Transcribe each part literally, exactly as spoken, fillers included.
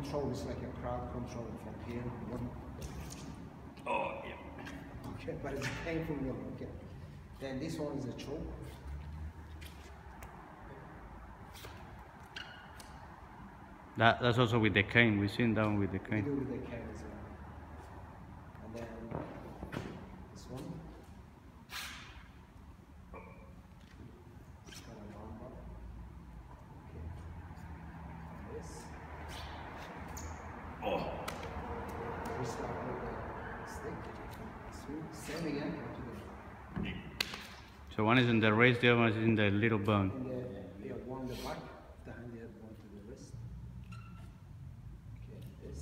control is like a crowd control from here. One. Oh, yeah. Okay, but it's painful one. Okay. Then this one is a choke. That, that's also with the cane. We've seen that one with the cane. We do with the cane as well. And then this one. It's got a long bar. Okay. This. Oh. We start with the stick. Sweet. Same again. So one is in the wrist, the other one is in the little bone. In the, we have one in the back, the hand we have one to the wrist. Okay, this.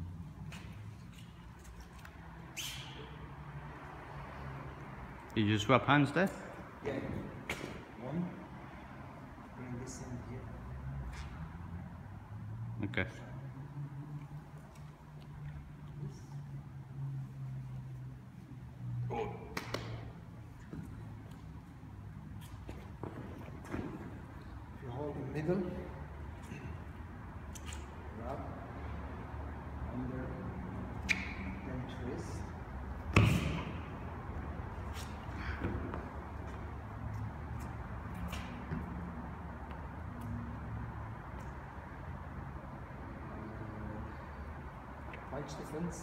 Did you swap hands there? Yeah. One. Bring this in here. Okay. Oh. If you hold the middle, grab, under, then twist. Punch the fence.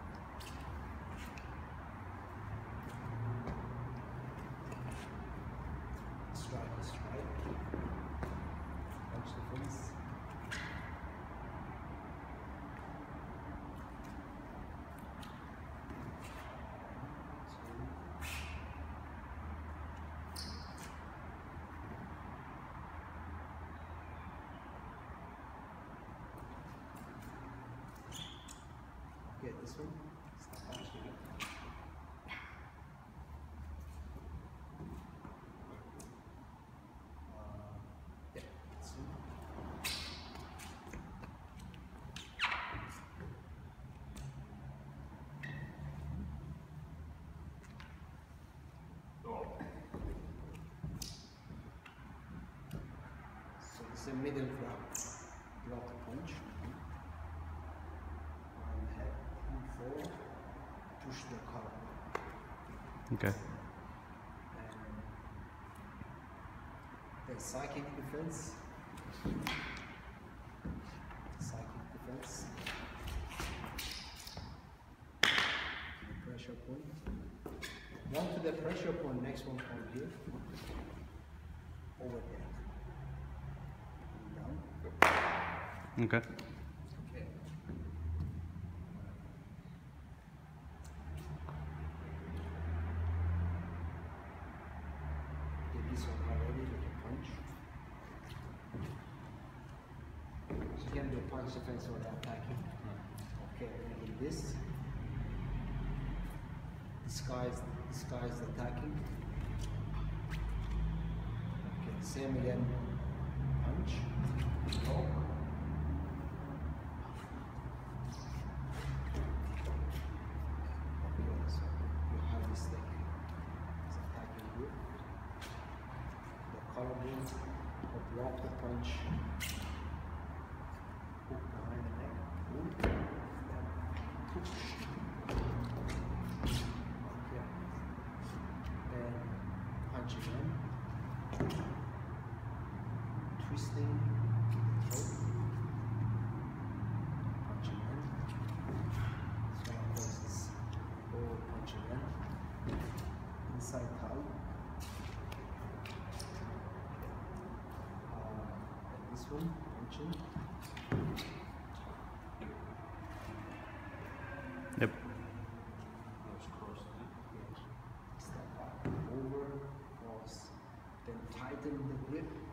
Strike the strike. Punch the fence. Get this one. Stop punching it. Yeah, this one. So it's a middle grab. Block the punch. Round the head. Forward, push the collar. Okay. And then psychic defense. Psychic defense. To the pressure point. One to the pressure point, next one from here. Over there. And down. Okay. Okay. This one already with a punch. So you can do a punch defense or attacking. Okay, making this. Disguise, disguise attacking. Okay, same again. Punch. Oh. Okay, so you have this thing. It's attacking here. Collar beam, or block the punch, hook behind the neck, hook, then push. Okay. Then punch again, twisting the throat, punch again. So of course it's forward punch again, inside tie. This one, punching. Yep. Step back, over, cross, then tighten the grip.